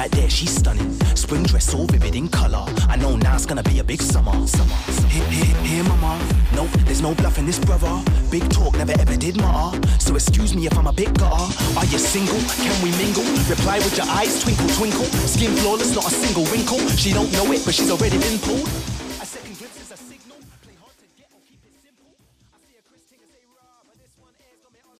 right there, she's stunning. Spring dress all vivid in colour. I know now it's gonna be a big summer. Here, mama. No, there's no bluff in this, brother. Big talk never ever did matter. So excuse me if I'm a bit gutter. Are you single? Can we mingle? Reply with your eyes, twinkle, twinkle. Skin flawless, not a single wrinkle. She don't know it, but she's already been pulled.